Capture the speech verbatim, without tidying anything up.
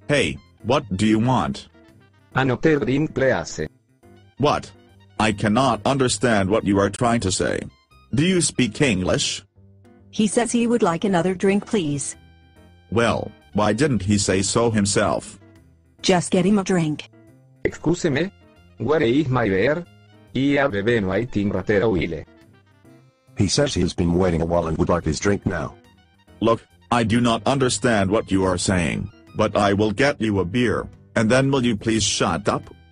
Hey, what do you want? Another drink please. What? I cannot understand what you are trying to say. Do you speak English? He says he would like another drink please. Well, why didn't he say so himself? Just get him a drink. Excuse me? Where is my beer? I have been waiting rather a while. He says he has been waiting a while and would like his drink now. Look, I do not understand what you are saying, but I will get you a beer, and then will you please shut up?